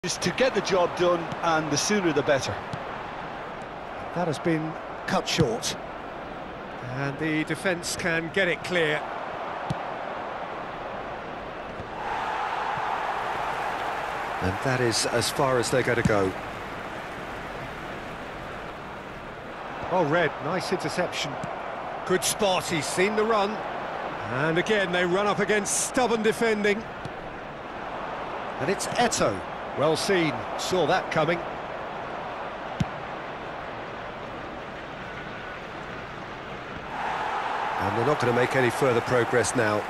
Is to get the job done, and the sooner the better. That has been cut short. And the defence can get it clear. And that is as far as they're going to go. Oh, Red, nice interception. Good spot, he's seen the run. And again, they run up against stubborn defending. And it's Eto. Well seen, saw that coming. And they're not going to make any further progress now.